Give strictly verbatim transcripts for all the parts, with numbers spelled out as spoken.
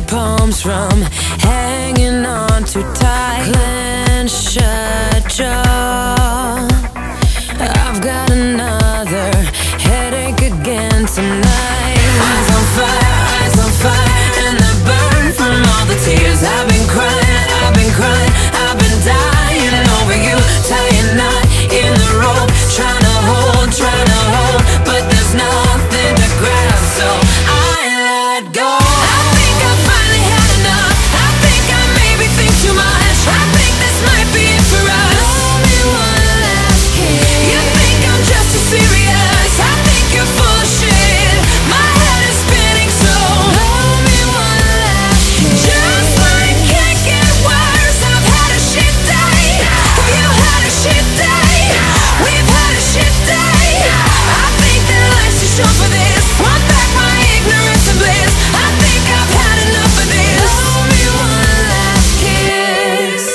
palms from hanging on too tight. Clench shut jaw. I've got another headache again tonight. Eyes on fire, eyes on fire, and I burn from all the tears. I've been crying, I've been crying, I've been dying over you. Tying knot in the rope, trying to hold, trying to hold, but there's nothing to grab, so I let go. I think I finally had enough. I think I maybe think too much. I think this might be it for us. Only one last kiss. You think I'm just too serious. I think you're full of shit. My head is spinning, so only one last kiss. Just like can't get worse. I've had a shit day. Have you had a shit day? We've had a shit day. I think that life's too short for this. Want back my ignorance and bliss. I think I've had enough of this. Only one last kiss.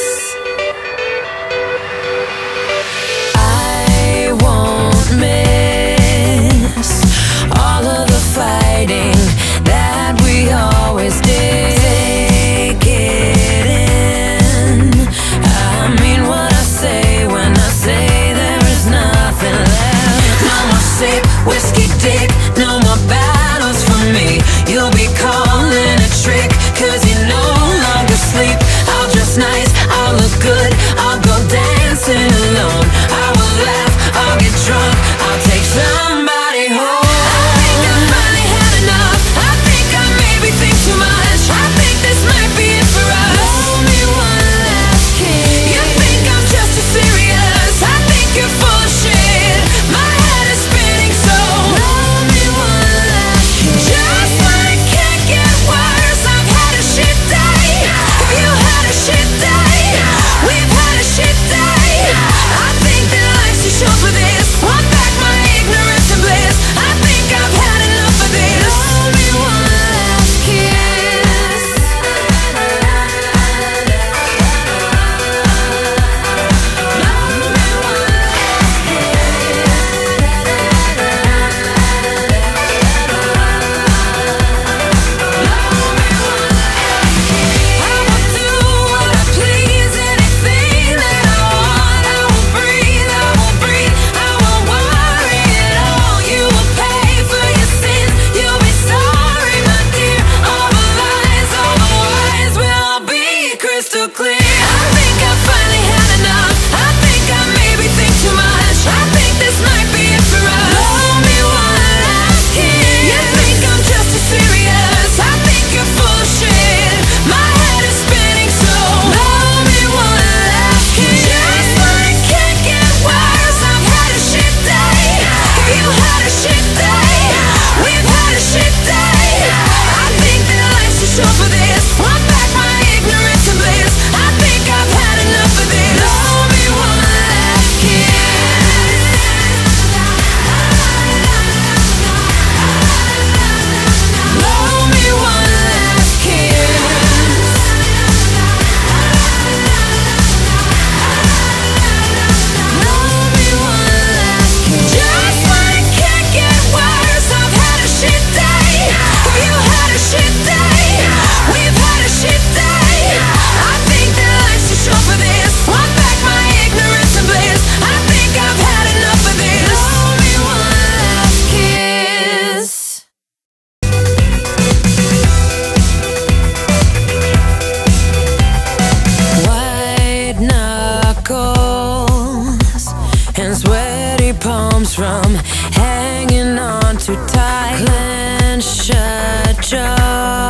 I won't miss all of the fighting that we always did. Take it in. I mean what I say when I say there is nothing left. No more sip, whiskey dick, no more battles for me. You'll be calling a trick, cause you no longer sleep. I'll dress nice, I'll look good, I'll go dancing alone. I will laugh, I'll get drunk, I'll take somebody home. I think I finally had enough. I think I maybe think too much. I think this might be it for us. Only one last kiss. You think I'm just too serious. I think you're full of shit. My head is spinning, so only one last kiss. Just like can't get worse. I've had a shit day. Have you had a shit day? We've had a shit day. I think that life's too short for this. Want back my ignorance and bliss. I think I've had enough of this. Only one last kiss. I will do what I please, anything that I want. I will breathe, I will breathe, I won't worry at all. You will pay for your sins, you'll be sorry, my dear. All the lies, all the lies will all be crystal clear. I think I finally had enough. I think I maybe think too much. I think this might be it for us. Only one last kiss. You think I'm just too serious. I think you're full of shit. My head is spinning, so only one last kiss. Just like can't get worse. I've had a shit day. Have you had a shit day? We've had a shit day. I think that life's too short for this. Want back my ignorance and bliss. I think I've had enough of this. Only one last kiss. Only one last kiss. Only one last kiss. Just like can't get worse. I've had a shit day. Have you had a shit day? We've had a shit day. I think that life's too short for this. Want back my ignorance and bliss. I think I've had enough of this. Only one last kiss. White knuckles and sweaty palms from hanging on too tight. Clench shut jaw.